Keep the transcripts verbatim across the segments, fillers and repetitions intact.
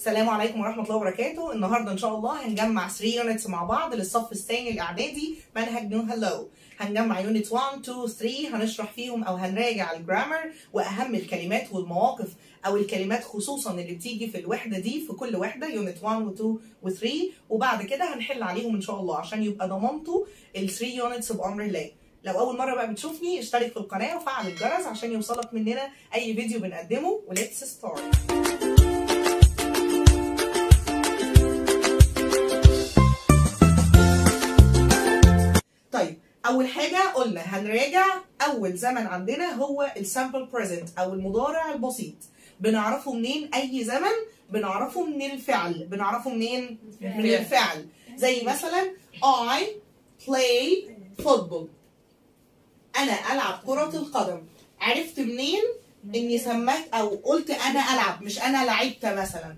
السلام عليكم ورحمة الله وبركاته. النهارده إن شاء الله هنجمع ثلاثة يونتس مع بعض للصف الثاني الإعدادي منهج نيو هلو. هنجمع يونت واحد اتنين تلاتة، هنشرح فيهم أو هنراجع الجرامر وأهم الكلمات والمواقف أو الكلمات خصوصا اللي بتيجي في الوحدة دي في كل وحدة يونت واحد و اتنين و تلاتة، وبعد كده هنحل عليهم إن شاء الله عشان يبقى ضمنتوا ال ثلاثة يونتس بأمر الله. لو أول مرة بقى بتشوفني اشترك في القناة وفعل الجرس عشان يوصلك مننا أي فيديو بنقدمه. وليتس ستارت. طيب أول حاجة قلنا هنراجع أول زمن عندنا هو السامبل بريزنت أو المضارع البسيط. بنعرفه منين؟ أي زمن بنعرفه من الفعل. بنعرفه منين؟ من الفعل. زي مثلا I play football. أنا ألعب كرة القدم. عرفت منين؟ إني سميت أو قلت أنا ألعب مش أنا لعبت مثلا.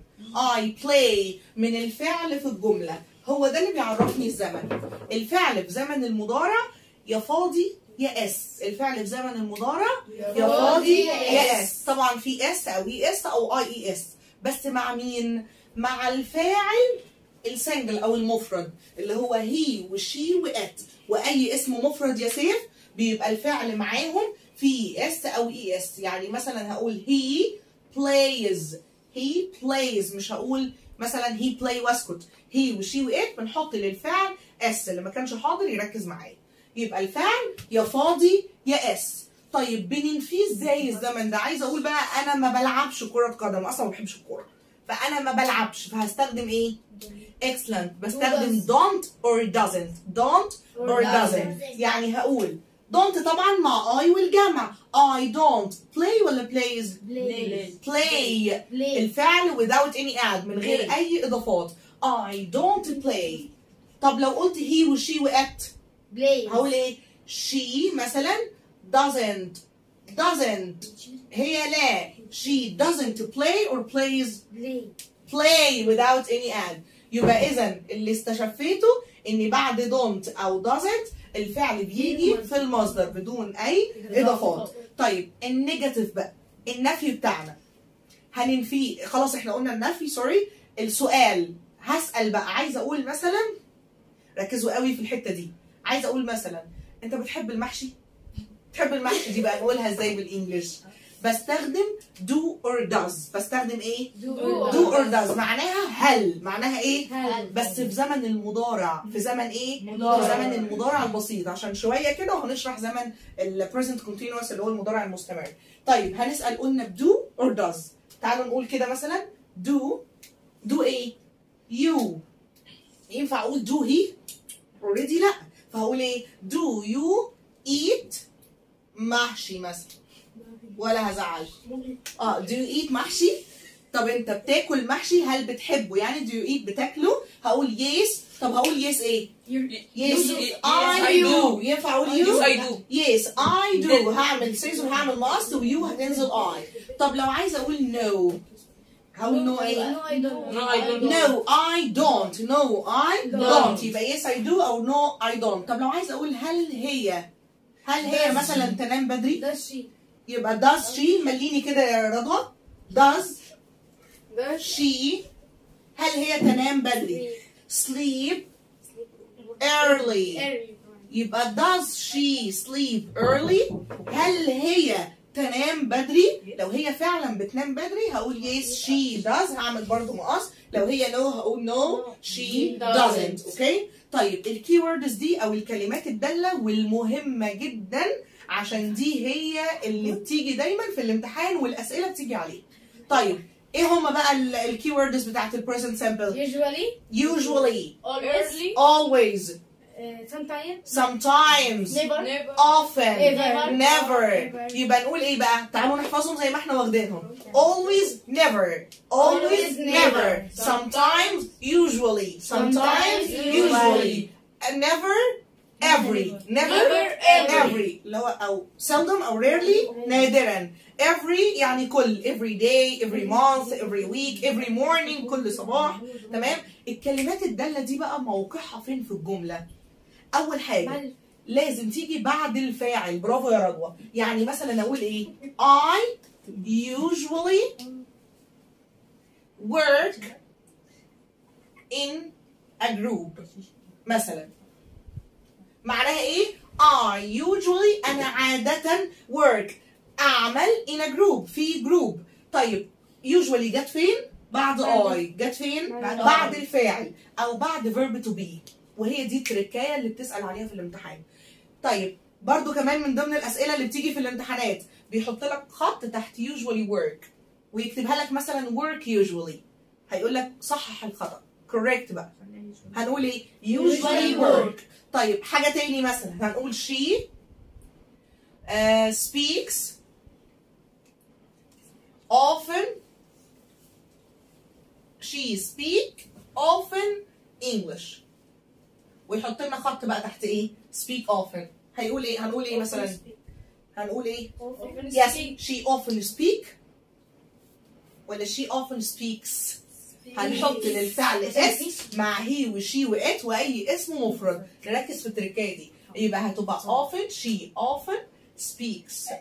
I play من الفعل في الجملة. هو ده اللي بيعرفني الزمن. الفعل في زمن المضارع يا فاضي يا اس. الفعل في زمن المضارع يا فاضي يا اس. طبعا في اس او اي اس او اي اي اس، بس مع مين؟ مع الفاعل السنجل او المفرد اللي هو هي وشي وات. واي اسم مفرد يا سيف بيبقى الفعل معاهم في اس او اي اس. يعني مثلا هقول he plays he plays، مش هقول مثلا he play واسكت. هي وشي وات بنحط للفعل اس. اللي ما كانش حاضر يركز معايا. يبقى الفعل يا فاضي يا اس. طيب بننفيه ازاي الزمن ده؟ عايزه اقول بقى انا ما بلعبش كره قدم، اصلا ما بحبش الكوره، فانا ما بلعبش، فهستخدم ايه؟ excellent. بستخدم don't or doesn't. don't or doesn't. يعني هقول don't طبعا مع I والجمع. I don't play ولا plays؟ play. play. الفعل without any add من غير اي اضافات. I don't play. طب لو قلت he وشي وات play هقول ايه؟ she مثلا doesn't doesn't هي لا she doesn't play or plays play play without any add. يبقى اذا اللي استشفيته ان بعد don't او doesn't الفعل بيجي في المصدر بدون اي اضافات. طيب النيجاتيف بقى، النفي بتاعنا هننفيه. خلاص احنا قلنا النفي، سوري. السؤال هسأل بقى، عايزه اقول مثلا، ركزوا قوي في الحته دي، عايزه اقول مثلا انت بتحب المحشي؟ بتحب المحشي دي بقى نقولها ازاي بالانجلش؟ بستخدم do or does. بستخدم ايه؟ do, do or does معناها هل. معناها ايه؟ هل. بس في زمن المضارع. في زمن ايه؟ مضارع. في زمن المضارع البسيط عشان شويه كده وهنشرح زمن ال present continuous اللي هو المضارع المستمر. طيب هنسأل قلنا do or does. تعالوا نقول كده مثلا do do ايه؟ you. ينفع اقول do he؟ already لا. فهقول ايه؟ do you eat محشي مثلا؟ ولا هزعل. اه do you eat محشي؟ طب انت بتاكل محشي؟ هل بتحبه؟ يعني do you eat بتاكله؟ هقول yes. طب هقول yes ايه؟ yes I do. ينفع اقول you؟ yes I do. yes I do. هعمل سيز وهعمل must ويو هتنزل I. طب لو عايزه اقول no هقول no ايه؟ no I don't No, I don't. no I don't. no I don't. يبقى yes I do او no I don't. طب لو عايزه اقول هل هي هل هي مثلا تنام بدري؟ does she يبقى does she. مليني كده يا رضوى. does does she هل هي تنام بدري؟ sleep early. early يبقى does she sleep early؟ هل هي تنام بدري؟ لو هي فعلا بتنام بدري هقول yes she does. هعمل برضو مقص. لو هي no هقول no she doesn't. اوكي؟ طيب الكي ووردز دي او الكلمات الداله والمهمه جدا عشان دي هي اللي بتيجي دايما في الامتحان والاسئله بتيجي عليه. طيب ايه هما بقى الكي ووردز بتاعت البريزنت سامبل؟ usually usually always always uh, sometimes sometimes never Never. often Never. never. Never. يبقى نقول ايه بقى؟ تعالوا نحفظهم زي ما احنا واخدينهم. always never always Always never never. sometimes usually sometimes Sometimes usually and never every never Never, every. every اللي هو او seldom او rarely نادرا. every يعني كل every day every month every week every morning كل صباح. تمام؟ الكلمات الدالة دي بقى موقعها فين في الجملة؟ أول حاجة لازم تيجي بعد الفاعل. برافو يا رضوى. يعني مثلا أقول إيه؟ I usually work in a group مثلا. معناها ايه؟ I usually انا عادة work اعمل in a group في جروب. طيب usually جت فين؟ بعد I. جت فين؟ بعد بعد I. الفاعل او بعد verb to be، وهي دي التركايه اللي بتسأل عليها في الامتحان. طيب برضو كمان من ضمن الاسئله اللي بتيجي في الامتحانات بيحط لك خط تحت usually work ويكتبها لك مثلا work usually، هيقول لك صحح الخطأ correct بقى. هنقول ايه؟ usually work. طيب حاجه تاني مثلا هنقول she uh, speaks often she speak often English، ويحط لنا خط بقى تحت ايه؟ speak often. هيقول ايه؟ هنقول ايه مثلا؟ هنقول ايه؟ yes she often speak ولا she often speaks؟ هنحط للفعل اس مع هي وشي وات واي اسم مفرد. نركز في التركايه دي، يبقى هتبقى often she often speaks.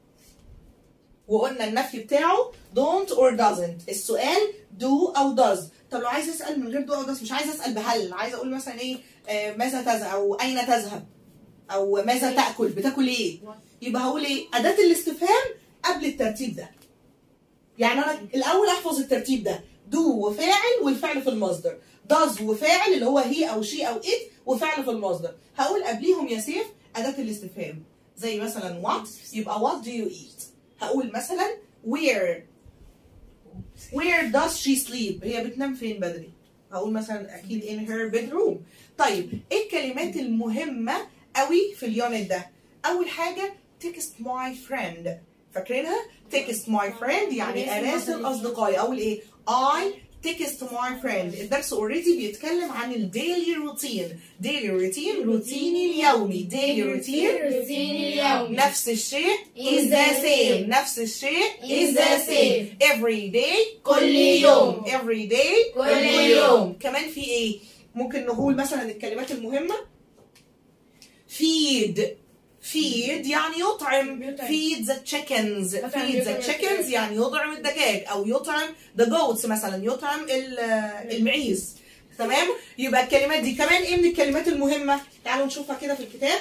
وقلنا النفي بتاعه don't or doesn't. السؤال do او does. طب لو عايز اسال من غير do او does، مش عايز اسال بهل، عايز اقول مثلا ايه آه ماذا تذهب او اين تذهب او ماذا تاكل، بتاكل ايه، يبقى هقول ايه؟ اداه الاستفهام قبل الترتيب ده. يعني انا الاول احفظ الترتيب ده، do وفاعل والفعل في المصدر، does وفاعل اللي هو هي او she او it وفعل في المصدر. هقول قبليهم يا سيف اداه الاستفهام زي مثلا what، يبقى what do you eat. هقول مثلا where where does she sleep، هي بتنام فين بدري، هقول مثلا اكيد in her bedroom. طيب ايه الكلمات المهمه قوي في اليونت ده؟ اول حاجه text my friend، فاكرينها؟ text my friend يعني اراسل اصدقائي. اقول ايه؟ I text my friend. الدرس اوريدي بيتكلم عن الديلي روتين. ديلي روتين روتيني اليومي. ديلي روتين روتيني اليومي. نفس الشيء is the same. نفس الشيء is the same. every day كل يوم. every day كل يوم. كمان في ايه؟ ممكن نقول مثلا الكلمات المهمة feed feed يعني يطعم. feed the chickens feed the chickens يعني يطعم الدجاج او يطعم the goats مثلا يطعم المعيز. تمام؟ يبقى الكلمات دي كمان ايه من الكلمات المهمة؟ تعالوا نشوفها كده في الكتاب.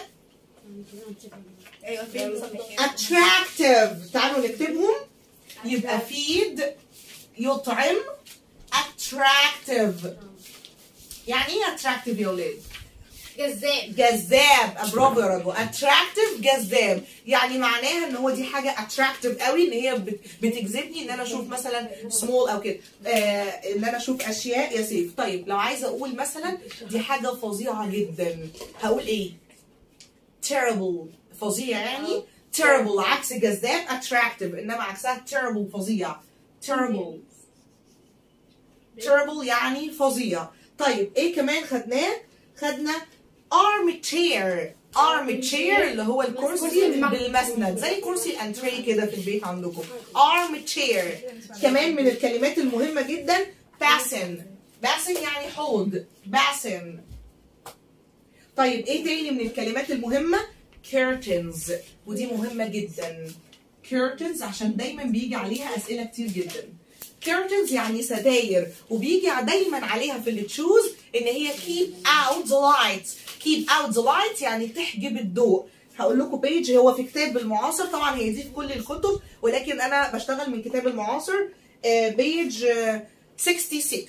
attractive تعالوا نكتبهم. يبقى feed يطعم attractive. يعني ايه attractive يا ولاد؟ جذاب. جذاب. برافو يا رجل. attractive جذاب، يعني معناها ان هو دي حاجه attractive قوي، ان هي بتجذبني ان انا اشوف مثلا small او كده آه ان انا اشوف اشياء يا سيف. طيب لو عايزه اقول مثلا دي حاجه فظيعه جدا، هقول ايه؟ terrible فظيع يعني terrible عكس جذاب attractive، انما عكسها terrible فظيع. terrible terrible يعني فظيع. طيب ايه كمان خدناه؟ خدنا armchair. armchair اللي هو الكرسي بالمسند زي كرسي الانتري كده في البيت عندكم. armchair. كمان من الكلمات المهمة جدا basin. basin يعني حوض. basin. طيب ايه تاني من الكلمات المهمة؟ curtains، ودي مهمة جدا. curtains عشان دايما بيجي عليها اسئلة كتير جدا. curtains يعني ستاير، وبيجي دايما عليها في اللي تشوز ان هي keep out the light. keep out the light يعني تحجب الضوء. هقول لكم بيج هو في كتاب المعاصر، طبعا هي دي في كل الكتب ولكن انا بشتغل من كتاب المعاصر بيج ستة وستين.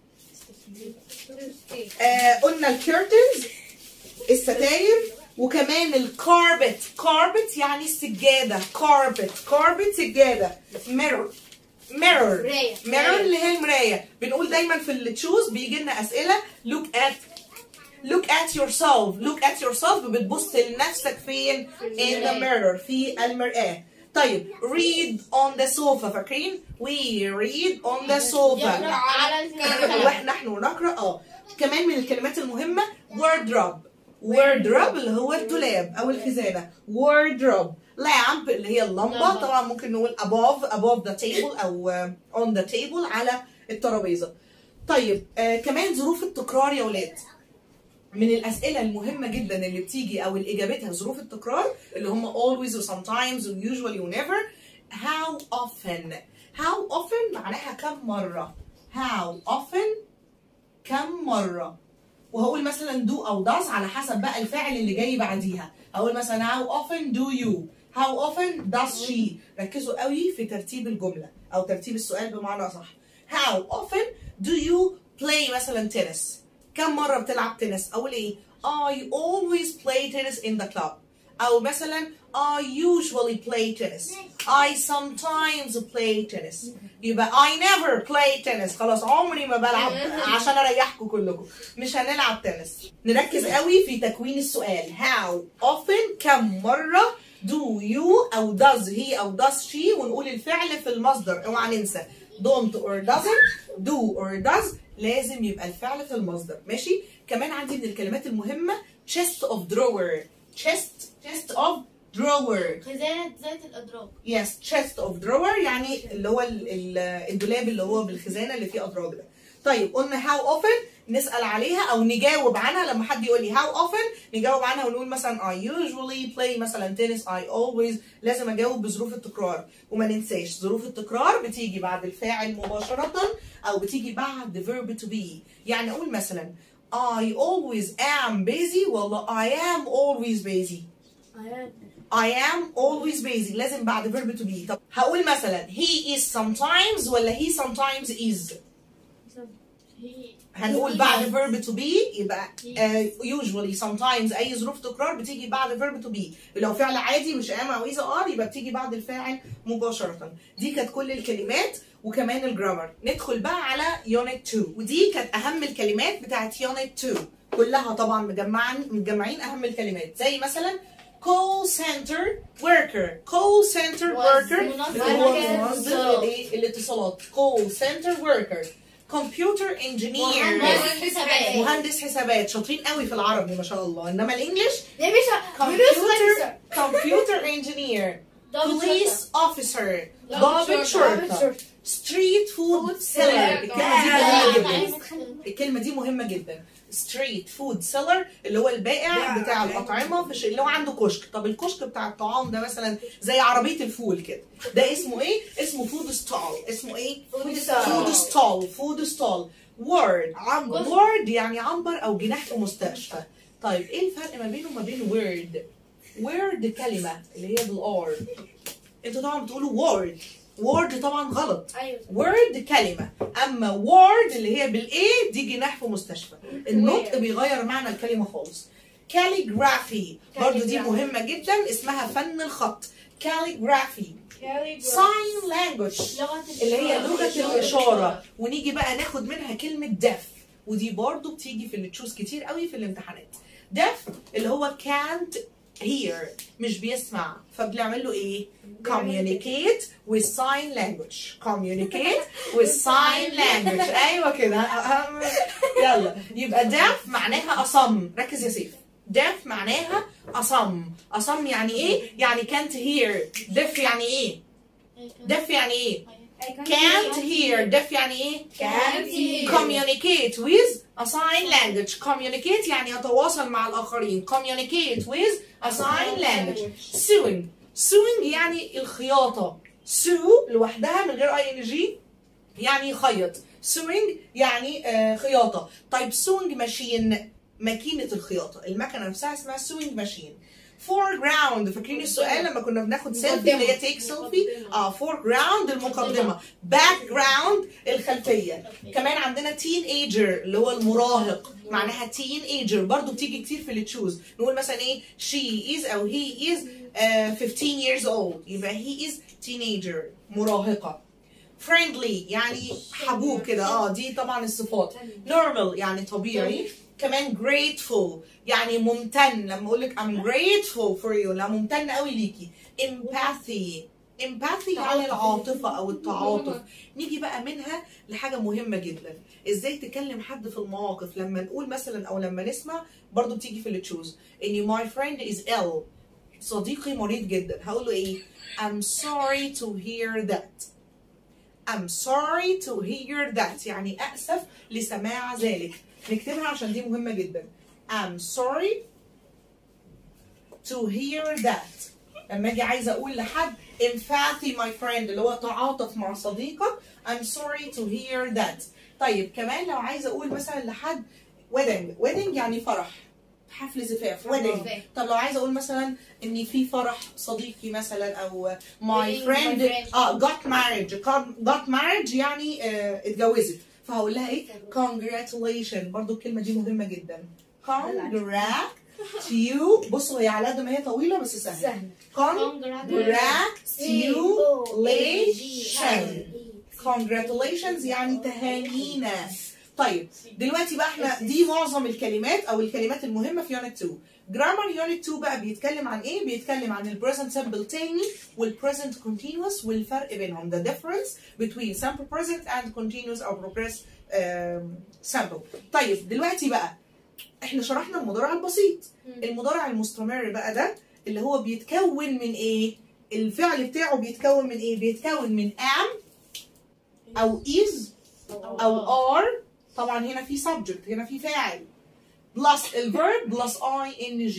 آه قلنا الكيرتنز الستاير، وكمان الكاربت. كاربت يعني السجاده. كاربت كاربت سجاده. ميرور mirror mirror اللي هي المرايه. بنقول دايما في اللي تشوز بيجي لنا اسئله look at look at yourself. look at yourself بتبص لنفسك فين؟ in the mirror في المرآة. طيب read on the sofa، فاكرين؟ we read on the sofa على الكنبة. ونحن نقرا. اه كمان من الكلمات المهمه wardrobe. wardrobe اللي هو الدولاب او الخزانه. wardrobe. lamp اللي هي اللمبه، طبعا ممكن نقول above above the table او on the table على الترابيزه. طيب آه كمان ظروف التكرار يا ولاد من الاسئله المهمه جدا اللي بتيجي او اللي اجابتها ظروف التكرار اللي هم always و sometimes و usually و never. how often how often معناها كم مره. how often كم مرة. وهقول مثلا do أو does على حسب بقى الفاعل اللي جاي بعديها. هقول مثلا how often do you، how often does she. ركزوا قوي في ترتيب الجملة أو ترتيب السؤال بمعنى أصح. how often do you play مثلا tennis. كم مرة بتلعب تنس؟ أقول إيه؟ I always play tennis in the club. أو مثلا I usually play tennis. I sometimes play tennis. يبقى I never play tennis. خلاص عمري ما بلعب عشان أريحكم كلكم. مش هنلعب تنس. نركز قوي في تكوين السؤال. How often كم مرة do you أو does he أو does she، ونقول الفعل في المصدر. اوعى ننسى don't or doesn't، do or does لازم يبقى الفعل في المصدر. ماشي؟ كمان عندي من الكلمات المهمة chest of drawer. chest chest of drawer. خزانة ذات الأدراج. yes chest of drawer يعني اللي هو ال ال الدولاب اللي هو بالخزانة اللي فيه أدراج ده. طيب قلنا how often نسأل عليها أو نجاوب عنها لما حد يقول لي how often نجاوب عنها ونقول مثلا I usually play مثلا tennis. I always لازم أجاوب بظروف التكرار. وما ننساش ظروف التكرار بتيجي بعد الفاعل مباشرة أو بتيجي بعد verb to be. يعني أقول مثلا I always am busy ولا I am always busy. I am always busy لازم بعد verb to be. طب هقول مثلا he is sometimes ولا he sometimes is. هنقول بعد verb to be يبقى uh, usually sometimes أي ظروف تكرار بتيجي بعد verb to be. لو فعل عادي مش am أو is or يبقى بتيجي بعد الفاعل مباشرة. دي كانت كل الكلمات وكمان الجرامر. ندخل بقى على unit two ودي كانت أهم الكلمات بتاعت unit two كلها طبعا مجمعين مجمعين أهم الكلمات زي مثلا call center worker. call center worker اللي هو موظف الايه الاتصالات. call center worker. computer engineer مهندس حسابات. شاطرين قوي في العربي ما شاء الله. انما الانجليش computer computer engineer. police officer ضابط شرطة. street food seller. الكلمة دي مهمة جدا. street food seller اللي هو البائع بتاع الأطعمة في اللي هو عنده كشك. طب الكشك بتاع الطعام ده مثلا زي عربية الفول كده، ده اسمه ايه؟ اسمه food stall. اسمه ايه؟ food stall. food stall. word عنبر. word يعني عنبر أو جناح في مستشفى. طيب ايه الفرق ما بينه وما بين word؟ word كلمة اللي هي بالار. انتوا طبعا بتقولوا word. word طبعا غلط. أيوة. word كلمة، أما word اللي هي بالإيه دي جناح في مستشفى. النطق بيغير معنى الكلمة خالص. calligraphy برضو دي مهمة جدا اسمها فن الخط. calligraphy. sign language اللي هي لغة الإشارة. ونيجي بقى ناخد منها كلمة deaf ودي برضو بتيجي في التشوز كتير قوي في الامتحانات. deaf اللي هو can't hear مش بيسمع فبنعمل له ايه؟ communicate with sign language. communicate with sign language. ايوه كده. يلا يبقى deaf معناها اصم. ركز يا سيف. deaf معناها اصم. اصم يعني ايه؟ يعني can't hear. deaf يعني ايه؟ deaf يعني ايه؟ can't hear. deaf يعني ايه؟ can't hear. communicate with a sign language. communicate يعني يتواصل مع الآخرين. communicate with a sign language. sewing. sewing يعني الخياطة. sew لوحدها من غير اي ان جي يعني يخيط. sewing يعني آه خياطة. طيب sewing machine ماكينة الخياطة. المكنة نفسها اسمها sewing machine. foreground. فاكرين السؤال لما كنا بناخد سيلفي اللي هي تيك سيلفي؟ اه foreground المقدمة. background الخلفية. كمان عندنا teenager اللي هو المراهق معناها teenager برضو بتيجي كتير في التشوز. نقول مثلا ايه she is او he is uh, fifteen years old يبقى he is teenager مراهقة. friendly يعني حبوب كده اه دي طبعا الصفات. normal يعني طبيعي. كمان grateful يعني ممتن. لما اقول لك I'm grateful for you لا ممتن قوي ليكي. empathy. empathy يعني العاطفة أو التعاطف. نيجي بقى منها لحاجة مهمة جدا ازاي تكلم حد في المواقف. لما نقول مثلا أو لما نسمع برضو بتيجي في التشوز إن my friend is ill صديقي مريض جدا. هقول له إيه؟ I'm sorry to hear that. I'm sorry to hear that يعني أسف لسماع ذلك. نكتبها عشان دي مهمة جدا. I'm sorry to hear that. لما اجي عايزة اقول لحد empathy my friend اللي هو تعاطف مع صديقك I'm sorry to hear that. طيب كمان لو عايزه اقول مثلا لحد ويدنج، ويدنج يعني فرح، حفل زفاف، ويدنج. طب لو عايزه اقول مثلا ان في فرح صديقي مثلا او my friend اه got married، got married يعني آه اتجوزت، فهقول لها ايه؟ congratulations. برضو الكلمه دي مهمه جدا. congratulations. بصوا هي على قد ما هي طويله بس سهله. congratulations. congratulations يعني تهانينا. طيب دلوقتي بقى احنا دي معظم الكلمات او الكلمات المهمه في يونت اتنين. جرامر يونت اتنين بقى بيتكلم عن ايه؟ بيتكلم عن البريزنت سمبل تاني والبريزنت كونتينوس والفرق بينهم. the difference between simple present and continuous or progressive um, simple. طيب دلوقتي بقى احنا شرحنا المضارع البسيط. المضارع المستمر بقى ده اللي هو بيتكون من ايه؟ الفعل بتاعه بيتكون من ايه؟ بيتكون من am او is او are. طبعا هنا في subject، هنا في فاعل plus الverb plus ing.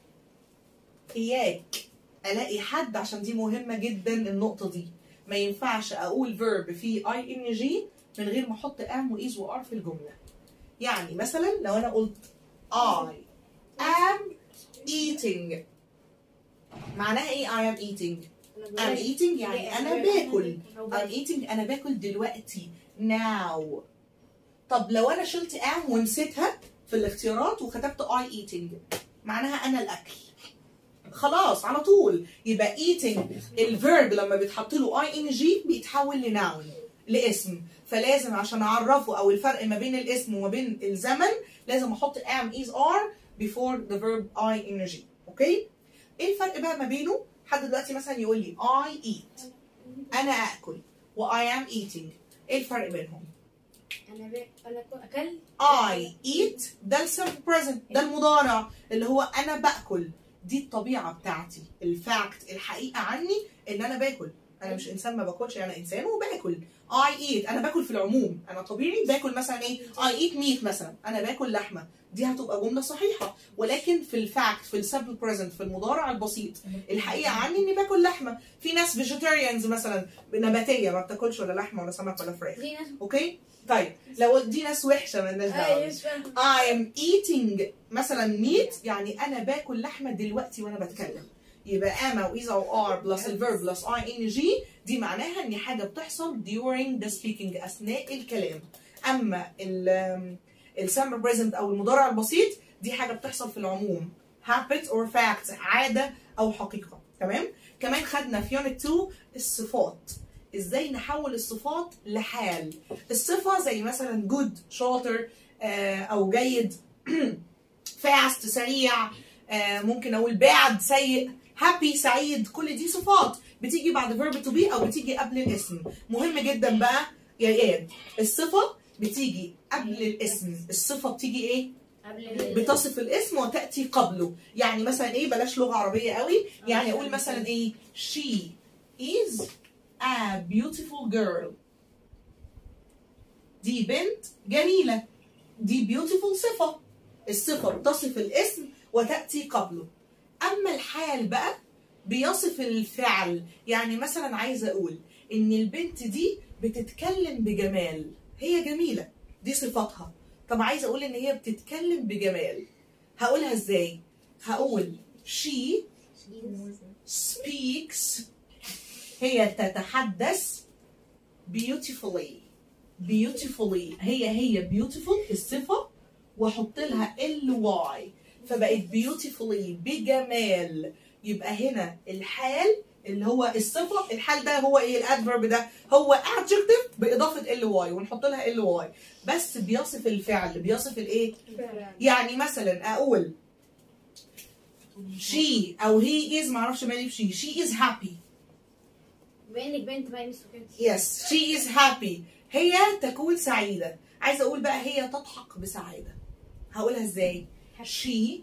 اياك الاقي حد، عشان دي مهمه جدا النقطه دي، ما ينفعش اقول verb فيه ing من غير ما احط am و is و are في الجمله. يعني مثلا لو انا قلت I am eating، معناها ايه I am eating؟ I'm eating يعني انا باكل. I'm eating انا باكل دلوقتي now. طب لو انا شلت am ونسيتها في الاختيارات وكتبت I eating، معناها انا الاكل. خلاص على طول يبقى eating الفيرب لما بيتحط له ing بيتحول لناون، لاسم. فلازم عشان اعرفه او الفرق ما بين الاسم وما بين الزمن لازم احط am is are before the verb ing. اوكي؟ ايه الفرق بقى ما بينه؟ حد دلوقتي مثلا يقول لي I eat، انا اكل، و I am eating، ايه الفرق بينهم؟ انا ب... انا اكل I eat ده السمبل بريزنت، ده المضارع اللي هو انا باكل. دي الطبيعه بتاعتي، الفاكت، الحقيقه عني ان انا باكل. انا مش انسان ما باكلش، انا انسان وباكل. I eat انا باكل في العموم، انا طبيعي باكل مثلا ايه؟ I eat meat مثلا، انا باكل لحمه. دي هتبقى جمله صحيحه، ولكن في الفاكت في السمبل بريزنت في المضارع البسيط الحقيقه عني اني باكل لحمه. في ناس فيجيتيريانز مثلا نباتيه ما بتاكلش ولا لحمه ولا سمك ولا فراخ. اوكي؟ طيب لو دي ناس وحشه مالناش دعوه. I am eating مثلا meat يعني انا باكل لحمه دلوقتي وانا بتكلم. يبقى am او is او are plus الverb plus ing دي معناها ان حاجه بتحصل during the speaking اثناء الكلام. اما ال السمبل بريزنت او المضارع البسيط دي حاجه بتحصل في العموم، habit or fact، عاده او حقيقه. تمام؟ كمان خدنا في يونت اتنين الصفات، ازاي نحول الصفات لحال. الصفه زي مثلا good شاطر او جيد، fast سريع، ممكن اقول bad سيء، happy سعيد، كل دي صفات بتيجي بعد verb to be او بتيجي قبل الاسم. مهم جدا بقى يا اياد، الصفه بتيجي قبل الاسم. الصفه بتيجي ايه؟ بتصف الاسم وتاتي قبله. يعني مثلا ايه؟ بلاش لغه عربيه قوي، يعني اقول مثلا ايه؟ she is a beautiful girl. دي بنت جميله. دي beautiful صفه، الصفه بتصف الاسم وتاتي قبله. اما الحال بقى بيصف الفعل. يعني مثلا عايزه اقول ان البنت دي بتتكلم بجمال، هي جميله، دي صفتها. طب عايزه اقول ان هي بتتكلم بجمال، هقولها ازاي؟ هقول she speaks، هي تتحدث beautifully. beautifully هي هي beautiful الصفه واحط لها ly فبقت beautifully بجمال. يبقى هنا الحال اللي هو الصفه، الحال ده هو ايه؟ الادفيرب ده هو adjective باضافه ly ونحط لها ly، بس بيصف الفعل، بيصف الايه؟ يعني مثلا اقول she او he is، معرفش مالي في she she is happy. بانك بنت بقى yes she is happy، هي تكون سعيده. عايزه اقول بقى هي تضحك بسعاده، هقولها ازاي؟ she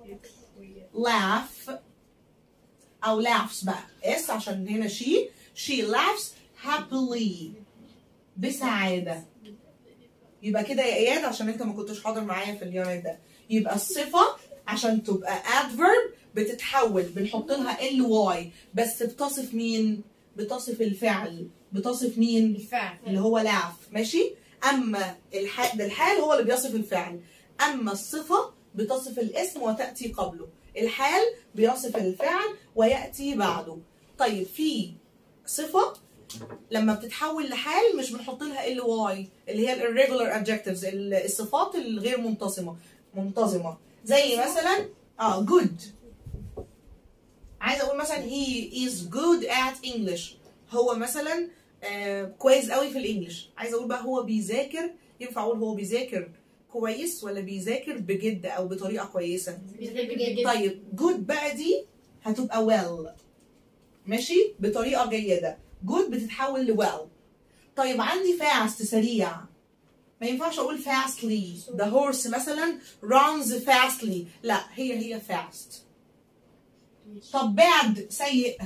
laugh او laughs بقى اس عشان هنا she she laughs happily بسعاده. يبقى كده يا اياد عشان انت ما كنتش حاضر معايا في اليونت ده، يبقى الصفه عشان تبقى adverb بتتحول بنحط لها ly بس بتصف مين؟ بتصف الفعل. بتصف مين؟ الفعل اللي هو laugh. ماشي؟ اما الحال ده الحال هو اللي بيصف الفعل، اما الصفه بتصف الاسم وتاتي قبله. الحال بيصف الفعل وياتي بعده. طيب في صفه لما بتتحول لحال مش بنحط لها ال واي اللي هي الirregular adjectives، الصفات الغير منتظمه منتظمه زي مثلا اه good. عايزه اقول مثلا he is good at English، هو مثلا آه كويس قوي في الانجليش. عايزه اقول بقى هو بيذاكر، ينفع اقول هو بيذاكر كويس ولا بيذاكر بجد او بطريقه كويسه؟ طيب good بقى دي هتبقى well، ماشي، بطريقه جيده. good بتتحول ل well. طيب عندي fast سريع، ما ينفعش اقول fastly. the horse مثلا runs fastly، لا هي هي fast. طب bad سيء،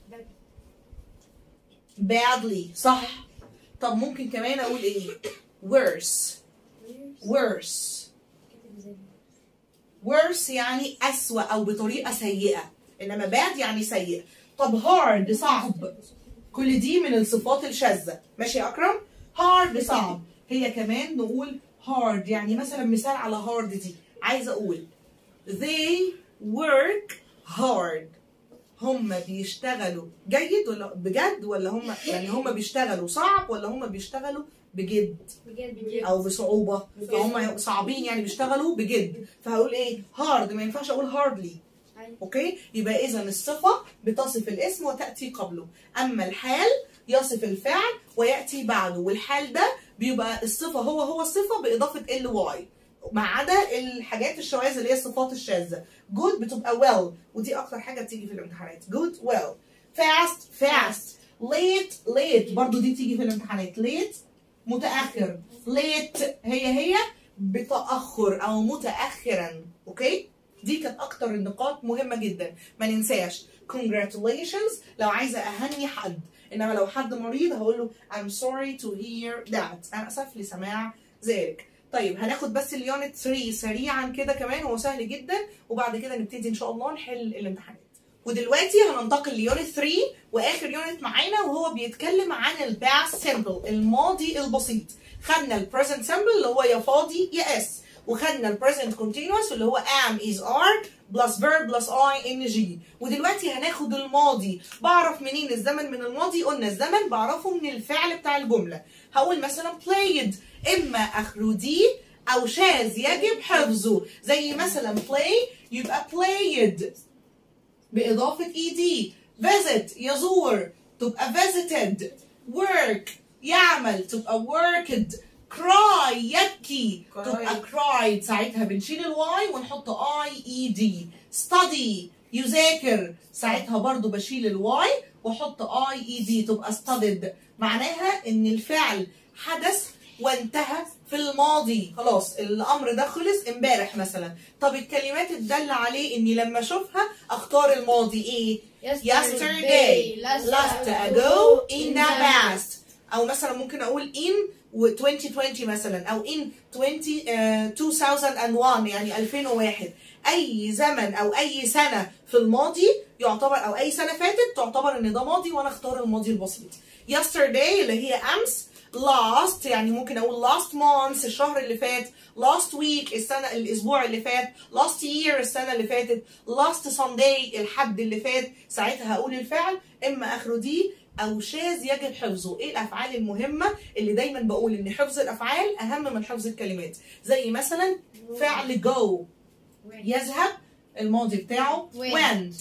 badly صح. طب ممكن كمان اقول ايه؟ worse. worse worse يعني أسوأ أو بطريقة سيئة، إنما bad يعني سيء. طب hard صعب، كل دي من الصفات الشاذة. ماشي يا أكرم؟ hard صعب، هي كمان نقول hard. يعني مثلا مثال على hard دي، عايزة أقول they work hard. هم بيشتغلوا جيد ولا بجد، ولا هم يعني هم بيشتغلوا صعب ولا هم بيشتغلوا بجد او بصعوبه؟ فهم صعبين يعني بيشتغلوا بجد، فهقول ايه؟ هارد، ما ينفعش اقول هاردلي. اوكي، يبقى اذا الصفه بتصف الاسم وتاتي قبله، اما الحال يصف الفعل وياتي بعده. والحال ده بيبقى الصفه هو هو الصفه باضافه ال واي، ما عدا الحاجات الشواذ اللي هي الصفات الشاذه. good بتبقى well، ودي اكتر حاجه بتيجي في الامتحانات. good well. fast fast. late late برضو دي تيجي في الامتحانات. late متاخر، late هي هي بتاخر او متاخرا. اوكي، دي كانت اكتر النقاط مهمه جدا. ما ننساش congratulations لو عايزه اهني حد، انما لو حد مريض هقول له I'm sorry to hear that، انا اسف لسماع ذلك. طيب هناخد بس اليونت ثلاثة سريعا كده كمان، هو سهل جدا، وبعد كده نبتدي ان شاء الله نحل الامتحانات. ودلوقتي هننتقل ليونت ثلاثة واخر يونت معانا، وهو بيتكلم عن الباست سيمبل، الماضي البسيط. خدنا البريزنت سيمبل اللي هو يا فاضي يا اس، وخدنا البريزنت كونتينوس اللي هو am is are بلس verb بلس ing. ودلوقتي هناخد الماضي. بعرف منين الزمن من الماضي؟ قلنا الزمن بعرفه من الفعل بتاع الجمله. هقول مثلا played، اما اخره دي او شاذ يجب حفظه، زي مثلا play يبقى played باضافه ed. visit يزور تبقى visited. work يعمل تبقى worked. cry يبكي تبقى cried، ساعتها بنشيل الواي ونحط اي اي دي. study يذاكر، ساعتها برضو بشيل الواي واحط اي اي دي تبقى studied. معناها ان الفعل حدث وانتهى في الماضي، خلاص الامر ده خلص امبارح مثلا. طب الكلمات الدالة عليه اني لما اشوفها اختار الماضي ايه؟ yesterday, last ago, in the past. او مثلا ممكن اقول in ألفين وعشرين مثلا، او in twenty, uh, two thousand one يعني ألفين وواحد. اي زمن او اي سنه في الماضي يعتبر، او اي سنه فاتت تعتبر ان ده ماضي، وانا اختار الماضي البسيط. yesterday اللي هي امس. last يعني ممكن اقول last month الشهر اللي فات. last week السنه الاسبوع اللي فات. last year السنه اللي فاتت. last Sunday الحد اللي فات. ساعتها هقول الفعل اما اخره دي او شاذ يجب حفظه. ايه الافعال المهمه اللي دايما بقول ان حفظ الافعال اهم من حفظ الكلمات؟ زي مثلا فعل go يذهب الماضي بتاعه went.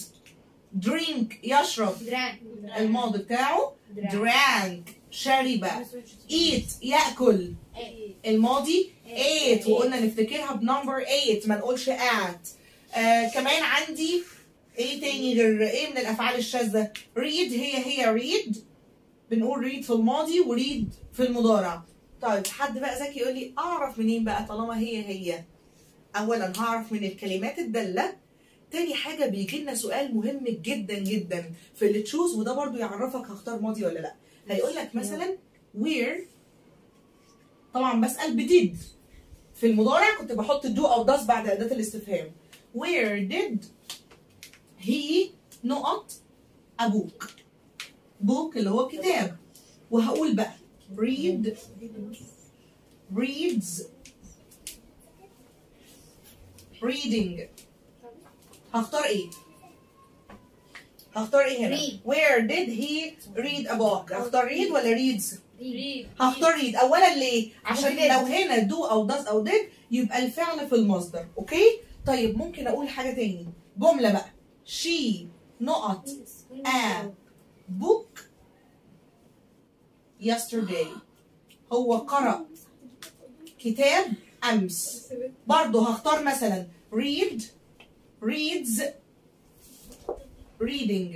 drink يشرب الماضي بتاعه drank شرب. eat ياكل الماضي ate، وقلنا نفتكرها بنمبر ثمانية ما نقولش at. آه كمان عندي ايه تاني غير ايه من الافعال الشاذه؟ read هي هي read، بنقول read في الماضي وريد في المضارع. طيب حد بقى ذكي يقول لي اعرف منين بقى طالما هي هي؟ اولا هعرف من الكلمات الداله. تاني حاجه بيجي لنا سؤال مهم جدا جدا في اللي تشوز، وده برضو يعرفك هختار ماضي ولا لا. هيقول لك مثلا where، طبعا بسال بديد. في المضارع كنت بحط do او does بعد اداه الاستفهام. where did he نقط ابوك. book اللي هو كتاب. وهقول بقى read reads reading. هختار ايه؟ هختار ايه هنا؟ read. where did he read a book؟ هختار read ولا reads؟ read. هختار read. اولا ليه؟ عشان did. لو هنا do او does او did يبقى الفعل في المصدر. اوكي؟ طيب ممكن اقول حاجه تاني، جمله بقى. she نقط a book yesterday. هو قرأ كتاب امس. برضه هختار مثلا read reads reading.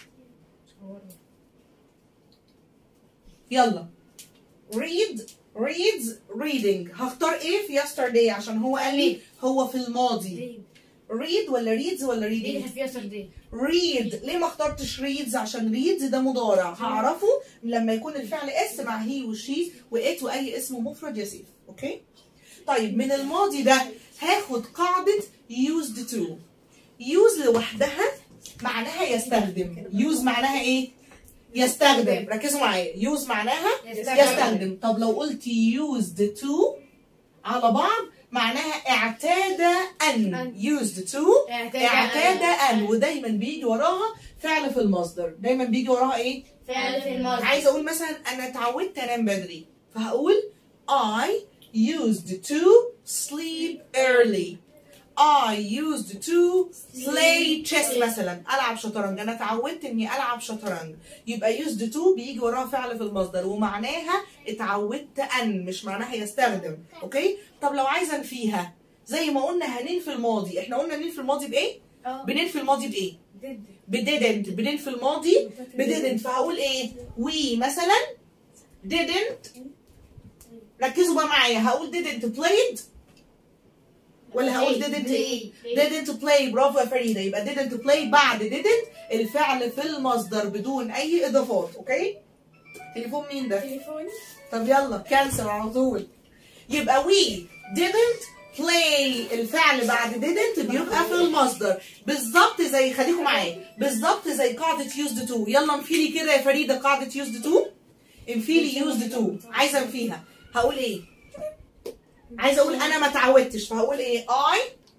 يلا read reads reading. هختار ايه في yesterday عشان هو قال لي هو في الماضي. read ولا reads ولا reading؟ read. ليه ما اخترتش reads؟ عشان reads ده مضارع هعرفه لما يكون الفعل اس مع he وشي وات واي اسم مفرد يا سيف. اوكي؟ طيب من الماضي ده هاخد قاعدة used to. use لوحدها معناها يستخدم. use معناها ايه؟ يستخدم. ركزوا معايا. use معناها يستخدم. طب لو قلت used to على بعض معناها اعتاد ان. used to اعتاد ان، ودايما بيجي وراها فعل في المصدر. دايما بيجي وراها ايه؟ فعل في المصدر. عايزه اقول مثلا انا اتعودت انام بدري، فهقول I used to sleep early. I used to play chess مثلا. العب شطرنج. انا اتعودت اني العب شطرنج. يبقى used to بيجي وراها فعل في المصدر ومعناها اتعودت ان، مش معناها يستخدم. اوكي؟ طب لو عايزه انفيها زي ما قلنا هننفي الماضي. احنا قلنا ننفي الماضي بايه؟ بننفي الماضي بايه؟ بديدنت. بننفي الماضي بديدنت. فهقول ايه؟ we مثلا didn't. ركزوا بقى معايا. هقول didn't played ولا هقول didn't ايه؟ didn't play. برافو يا فريده. يبقى didn't play بعد didn't الفعل في المصدر بدون اي اضافات. اوكي؟ تليفون مين ده؟ تليفون. طب يلا كانسل على طول. يبقى we didn't play الفعل بعد didn't بيبقى في المصدر بالظبط زي، خليكم معايا، بالظبط زي قاعدة used to. يلا انفيلي كده يا فريده قاعدة used to. انفيلي used to. عايزه انفيها هقول ايه؟ عايزه اقول انا ما اتعودتش فهقول ايه؟ I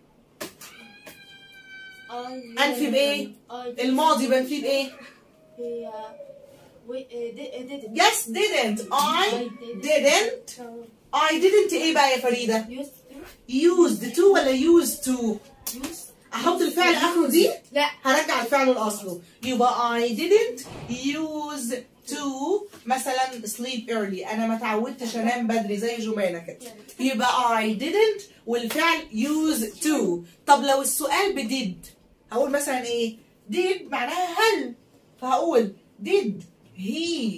انفي بايه؟ الماضي بنفي بايه؟ yes didn't. I didn't I didn't ايه بقى يا فريده؟ used to ولا used to؟ احط الفعل اخره دي؟ لا. هرجع الفعل لاصله. يبقى I didn't use to مثلا sleep early. انا ما اتعودتش انام بدري زي جمانه كده. يبقى I didn't والفعل use to. طب لو السؤال بديد هقول مثلا ايه؟ did معناها هل، فهقول did he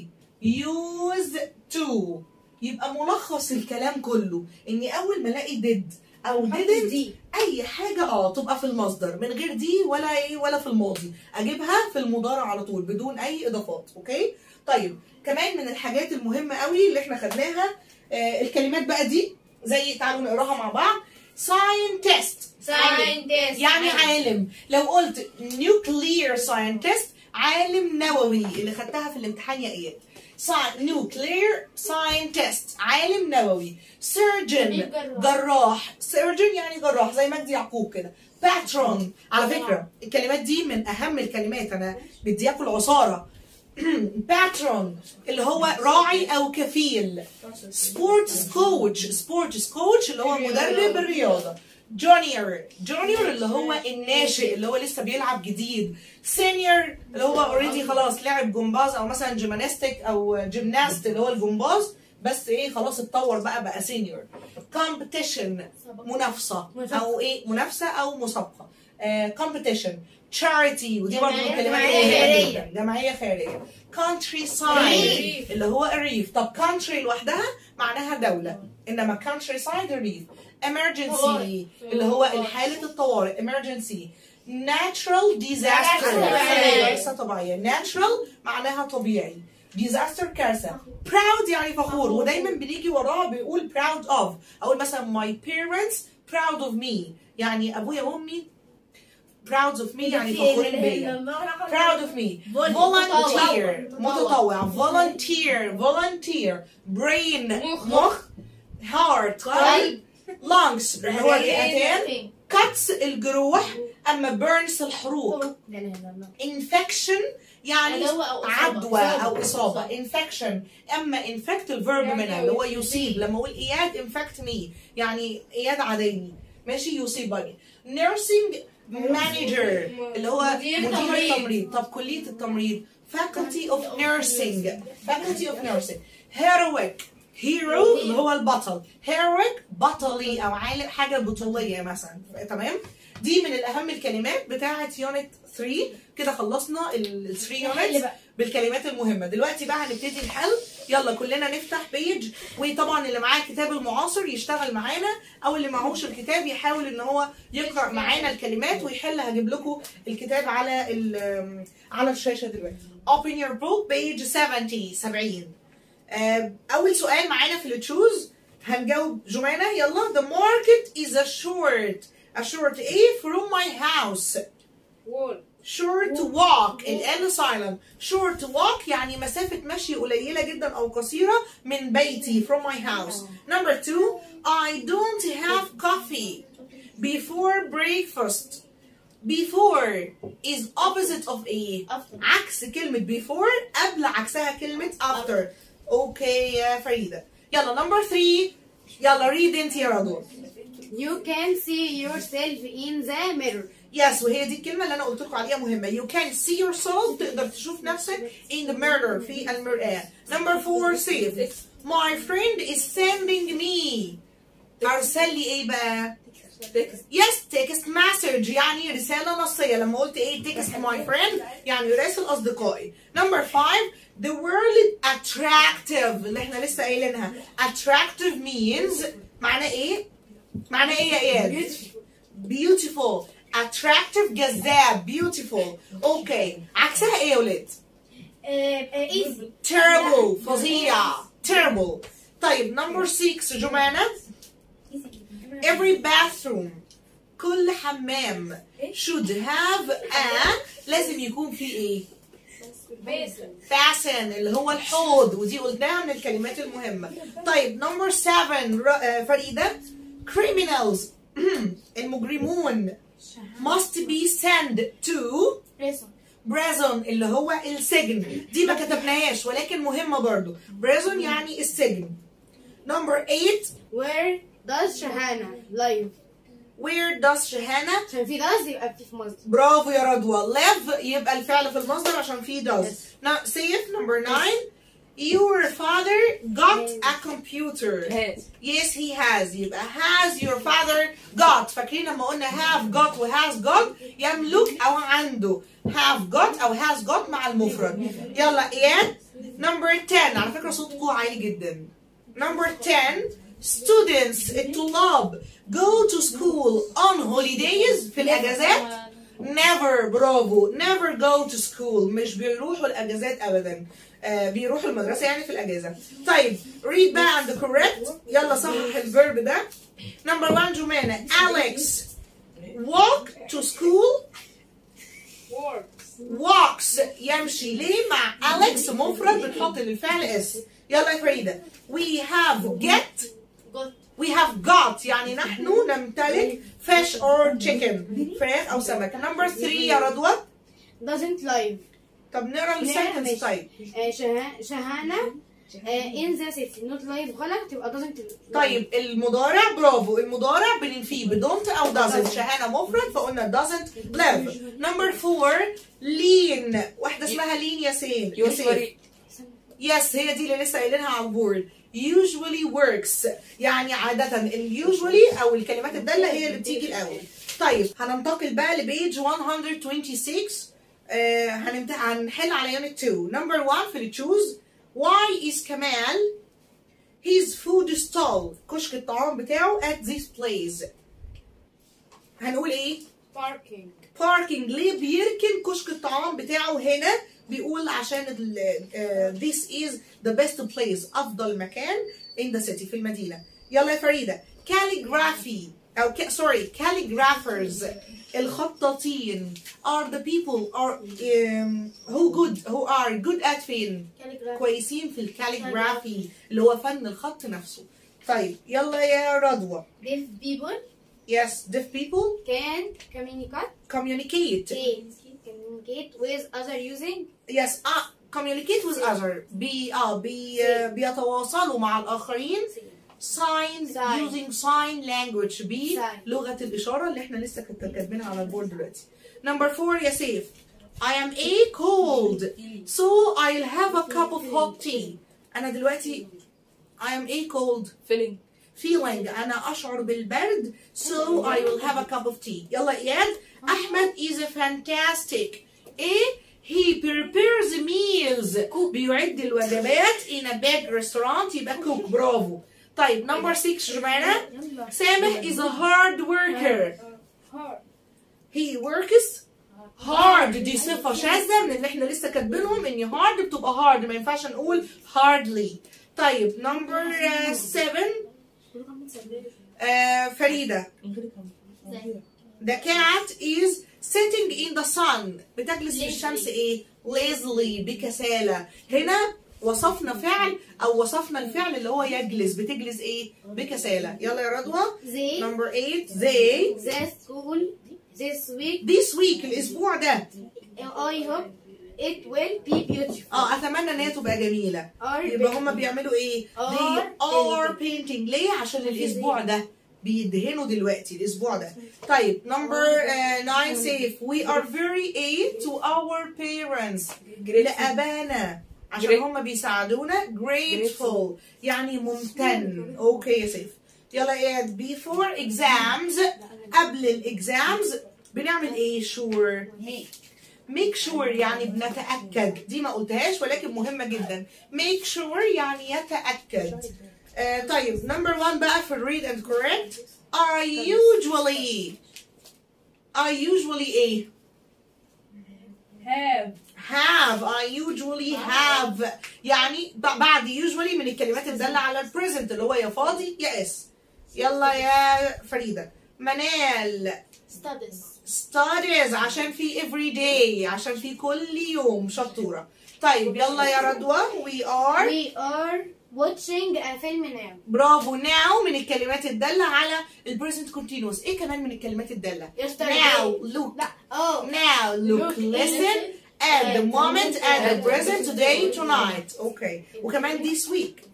use to. يبقى ملخص الكلام كله اني اول ما الاقي did او didn't اي حاجه اه تبقى في المصدر من غير دي ولا ايه ولا في الماضي، اجيبها في المضارع على طول بدون اي اضافات. اوكي؟ طيب كمان من الحاجات المهمه قوي اللي احنا خدناها آه الكلمات بقى دي، زي تعالوا نقراها مع بعض. scientist scientist يعني عالم. لو قلت nuclear scientist عالم نووي اللي خدتها في الامتحان يا اياد. nuclear scientist عالم نووي. surgeon جراح. surgeon يعني جراح زي مجدي يعقوب كده. patron على فكرة الكلمات دي من أهم الكلمات، أنا بدي آكل عصارة. patron اللي هو راعي أو كفيل. sports coach sports coach اللي هو مدرب الرياضة. جونيور جونيور اللي هو الناشئ اللي هو لسه بيلعب جديد. سينيور اللي هو اوريدي خلاص لعب جمباز او مثلا جيمناستيك او جيمناست اللي هو الجمباز بس ايه خلاص اتطور بقى بقى سينيور. كومبيتيشن منافسه او ايه منافسه او مسابقه. كومبيتيشن. تشاريتي ودي برضه من الكلمات المهمه جدا. جمعيه خيريه. كونتري سايد اللي هو الريف. طب كونتري لوحدها معناها دوله، انما كونتري سايد الريف. emergency اللي هو الحالة الطوارئ. emergency. natural disaster كارثة طبيعية. natural معناها طبيعي. disaster كارثة. proud يعني فخور ودايما بنيجي وراها بنقول proud of. أقول مثلا my parents proud of me يعني أبويا وأمي proud of me يعني فخورين بيا. proud of me. volunteer متطوع. volunteer volunteer. brain مخ. heart قلب lungs اللي هو الرئتين cuts الجروح اما burns الحروق infection يعني عدوى او اصابه infection اما infect الفيرب منها اللي هو يصيب لما اقول اياد infect me يعني اياد عداني ماشي يصيبني nursing manager اللي هو مدير التمريض طب كليه التمريض faculty of nursing faculty of nursing heroic hero اللي هو البطل heroic بطلي او عالم حاجه بطوليه مثلا تمام دي من الاهم الكلمات بتاعه يونت ثلاثة كده خلصنا ال ثلاثة يونت بالكلمات المهمه دلوقتي بقى هنبتدي الحل يلا كلنا نفتح بيج وطبعا اللي معاه الكتاب المعاصر يشتغل معانا او اللي معهوش الكتاب يحاول ان هو يقرا معانا الكلمات ويحل هجيب لكم الكتاب على على الشاشه دلوقتي open your book page سبعين سبعين اول سؤال معانا في التشوز هنجاوب جمانة يلا the market is a short a short a from my house short walk ال silent short walk يعني مسافة مشي قليلة جدا أو قصيرة من بيتي from my house number two I don't have coffee before breakfast before is opposite of a عكس كلمة before قبل عكسها كلمة after اوكي يا فريدة يلا number three يلا read انت يا رضوى You can see yourself in the mirror. يس yes, وهي دي الكلمة اللي أنا قلت لكم عليها مهمة. You can see yourself تقدر تشوف نفسك in the mirror في المرآة. Number four safe. My friend is sending me. أرسل لي إيه بقى؟ Yes text message يعني رسالة نصية. لما قلت إيه text my friend يعني يراسل أصدقائي. Number five the word attractive اللي إحنا لسه قايلينها. Attractive means معناه إيه؟ معناه إيه يا إياد؟ Beautiful. Attractive جذاب beautiful اوكي عكسها ايه يا ولاد؟ easy terrible فظيع terrible طيب number six جمانة every bathroom كل حمام should have a لازم يكون فيه ايه؟ fasten اللي هو الحوض ودي قلناها من الكلمات المهمة طيب number seven فريدة criminals المجرمون must be sent to prison اللي هو السجن دي ما كتبناهاش ولكن مهمة برضو prison يعني السجن number eight where does شهانة live where does شهانة عشان في does يبقى في مصدر برافو يا رضوى live يبقى الفعل في المصدر عشان في does yes. now say it number nine your father got a computer has. yes he has يبقى has your father got فاكرين لما قلنا have got و has got يملك او عنده have got او has got مع المفرد يلا اياد number ten على فكرة صوتكم عالي جدا number ten students الطلاب go to school on holidays في الاجازات never برافو never go to school مش بيروحوا الاجازات ابدا آه بيروحوا المدرسة يعني في الأجازة. طيب read بقى عند correct يلا صحح الفيرب ده. number one جمانة Alex walk to school walks يمشي ليه مع Alex مفرد بنحط للفعل اس. يلا يا فريدة we have get we have got يعني نحن نمتلك fish or chicken فراخ أو سمك. number three يا رضوى doesn't live طب نقرا السنتنس طيب شهانة in the city not live غلط تبقى doesn't طيب المضارع برافو المضارع بننفيه ب don't أو doesn't شهانة مفرد فقلنا doesn't live. number four lean واحدة اسمها lean ياسين ياسين يس هي دي اللي لسه قايلينها على البورد usually works يعني عادة ال usually أو الكلمات الدالة هي اللي بتيجي الأول. طيب هننتقل بقى لبيج one twenty-six آه هنمتحن هنحل على يونت two. number one في التشوز why is كمال his food stall كشك الطعام بتاعه at this place هنقول ايه؟ parking parking ليه بيركن كشك الطعام بتاعه هنا؟ بيقول عشان uh, this is the best place أفضل مكان in the city في المدينة. يلا يا فريدة calligraphy أو ك... sorry calligraphers الخطاطين are the people are um, who good who are good at فين؟ كويسين في الكاليجرافي اللي هو فن الخط نفسه. طيب يلا يا رضوى. deaf people Yes, deaf people can communicate communicate. can communicate with other using Yes, ah, communicate with other. بي اه بي آه، بيتواصلوا مع الآخرين. sign Sign. using sign language Sign. بلغة الإشارة اللي احنا لسه كنت كاتبينها على البورد دلوقتي. Number four يا سيف. I am a cold so I'll have a cup of hot tea. أنا دلوقتي I am a cold feeling feeling أنا أشعر بالبرد so I will have a cup of tea. يلا إياد. أحمد is a fantastic. إيه؟ He prepares meals. بيعد الوجبات in a big restaurant يبقى cook. برافو. طيب number six جمانة. سامح is a hard worker. He works hard. دي صفة شاذة من اللي احنا لسه كاتبينهم ان hard بتبقى hard ما ينفعش نقول hardly. طيب number uh, seven uh, فريدة. The cat is sitting in the sun. بتجلس في الشمس ايه؟ lazily بكسالة. هنا وصفنا فعل او وصفنا الفعل اللي هو يجلس. بتجلس ايه؟ بكسالة. يلا يا رضوى. they number eight they the school this week this week الاسبوع ده. I hope it will be beautiful اه اتمنى ان هي تبقى جميلة. are يبقى هما بيعملوا ايه؟ they are painting. ليه؟ عشان الاسبوع ده بيدهنوا دلوقتي الاسبوع ده. طيب number uh, nine safe we are very aid to our parents. لأبانا عشان هما بيساعدونا. grateful يعني ممتن. اوكي يا سيف. يلا يا before exams قبل الاكزامز بنعمل ايه؟ sure make sure يعني بنتأكد. دي ما قلتهاش ولكن مهمة جدا. make sure يعني يتأكد. آه طيب number one بقى في read and correct. I usually I usually ايه؟ have have. I usually have يعني بعد usually من الكلمات الدالة على ال present اللي هو يا فاضي يا اس. يلا يا فريدة. منال studies studies عشان في every day عشان في كل يوم. شطورة. طيب يلا يا رضوى. we are we are watching a film now برافو. now من الكلمات الدالة على ال present continuous. ايه كمان من الكلمات الدالة؟ yesterday now look لا oh now look Look, listen at the moment at the present today tonight. اوكي وكمان this week.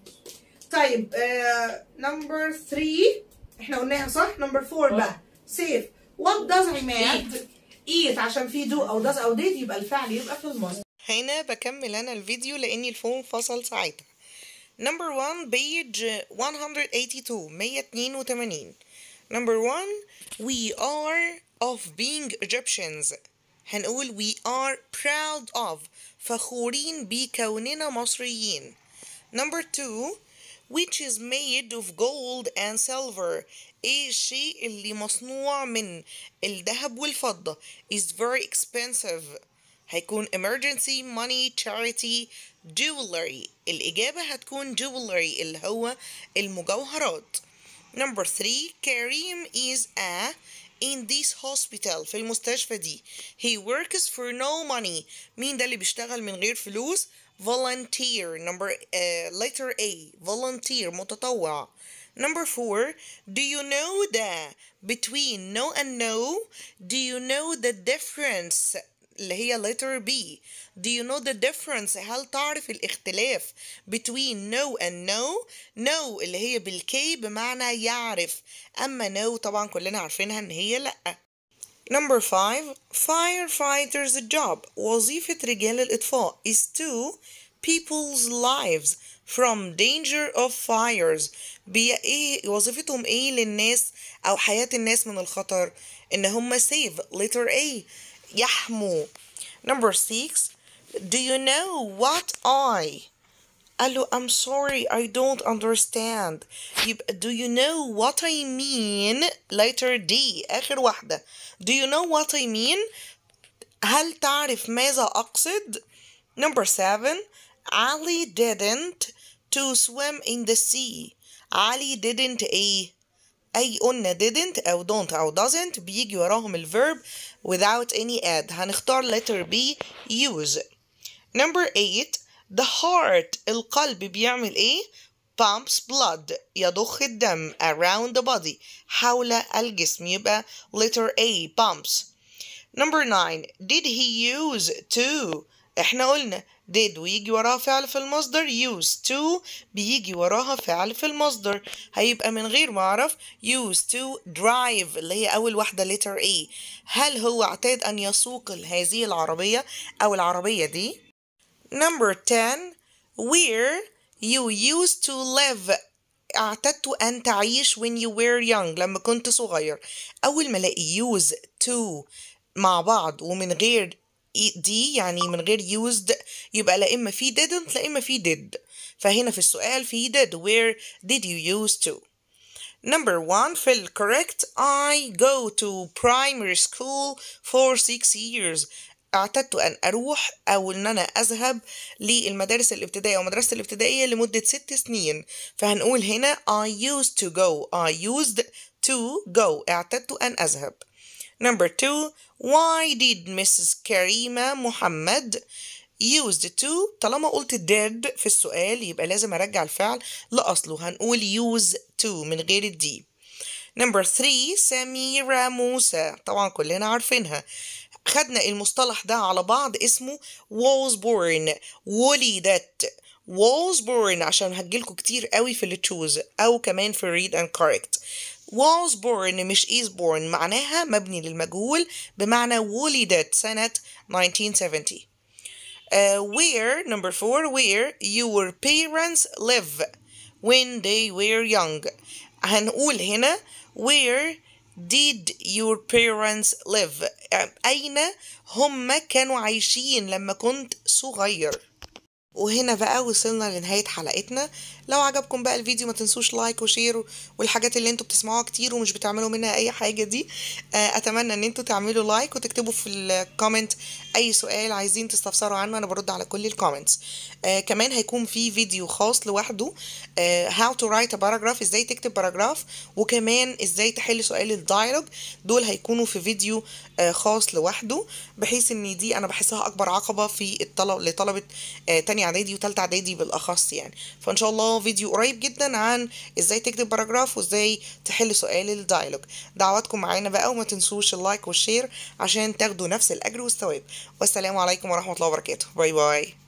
طيب uh, number three احنا قلناها صح. number four بقى safe what does Imad eat عشان في do او does او did يبقى الفعل يبقى في الماضي. هنا بكمل انا الفيديو لاني الفون فصل ساعتها. number one page one eighty-two مية اتنين وتمانين. number one we are of being Egyptians. هنقول we are proud of فخورين بكوننا مصريين. number two which is made of gold and silver. ايه الشيء اللي مصنوع من الذهب والفضة is very expensive. هيكون emergency money charity jewelry. الإجابة هتكون jewelry اللي هو المجوهرات. number three Karim is a in this hospital في المستشفى دي. he works for no money. مين ده اللي بيشتغل من غير فلوس؟ volunteer. number uh, letter A volunteer متطوع. number four do you know the between no and no do you know the difference اللي هي letter B. do you know the difference هل تعرف الاختلاف between no and no. no اللي هي بالكي بمعنى يعرف أما no طبعا كلنا عارفينها إن هي لأ. number five firefighters job وظيفة رجال الإطفاء is to people's lives from danger of fires. بي ايه وظيفتهم ايه للناس او حياة الناس من الخطر؟ ان هم save letter A يحموا. number six do you know what I قال له I'm sorry I don't understand. يبقى do you know what I mean letter D آخر واحدة. do you know what I mean هل تعرف ماذا أقصد. number seven Ali didn't to swim in the sea. علي didn't ايه أي قلنا didn't أو don't أو doesn't بيجي وراهم الverb without any add. هنختار letter B use. number eight the heart القلب بيعمل ايه pumps blood يضخ الدم around the body حول الجسم يبقى letter A pumps. Number nine. Did he use to؟ احنا قلنا did ويجي وراها فعل في المصدر use to بيجي وراها فعل في المصدر هيبقى من غير ما اعرف use to drive اللي هي اول واحدة letter A. هل هو اعتاد ان يسوق هذه العربية او العربية دي؟ Number ten. Where you used to live اعتدت أن تعيش when you were young لما كنت صغير. أول ما الاقي use to مع بعض ومن غير دي يعني من غير used يبقى لا إما في didn't لا إما في did. فهنا في السؤال في did. Where did you use to؟ Number one في ال correct. I go to primary school for six years. اعتدت أن أروح أو أن أنا أذهب للمدارس الابتدائية أو مدرسة الابتدائية لمدة ست سنين. فهنقول هنا I used to go. I used to go. اعتدت أن أذهب. Number two. Why did Missus كريمة محمد used to؟ طالما قلت did في السؤال يبقى لازم أرجع الفعل لأصله. هنقول use to من غير الدي. Number three. سميرة موسى طبعا كلنا عارفينها. خدنا المصطلح ده على بعض اسمه was born ولدت. was born عشان هتجيلكوا كتير قوي في اللي تشوز او كمان في read and correct. was born مش is born معناها مبني للمجهول بمعنى ولدت سنة nineteen seventy. uh, where number four. Where your parents live when they were young. هنقول هنا where did your parents live؟ أين هم كانوا عايشين لما كنت صغير؟ وهنا بقى وصلنا لنهاية حلقتنا. لو عجبكم بقى الفيديو ما تنسوش لايك وشير والحاجات اللي انتوا بتسمعوها كتير ومش بتعملوا منها اي حاجة دي. اتمنى ان انتوا تعملوا لايك وتكتبوا في الكومنت اي سؤال عايزين تستفسروا عنه. انا برد على كل الكومنتس. كمان هيكون في فيديو خاص لوحده how to write a paragraph ازاي تكتب باراجراف وكمان ازاي تحل سؤال الدايلوج. دول هيكونوا في فيديو خاص لوحده بحيث ان دي انا بحسها اكبر عقبة في الطلب لطلبة تانية اعدادي وتالتة اعدادي بالاخص يعني. فان شاء الله فيديو قريب جدا عن ازاي تكتب باراجراف وازاي تحل سؤال الدايلوج. دعواتكم معانا بقى وما تنسوش اللايك والشير عشان تاخدوا نفس الاجر والثواب. والسلام عليكم ورحمة الله وبركاته. باي باي.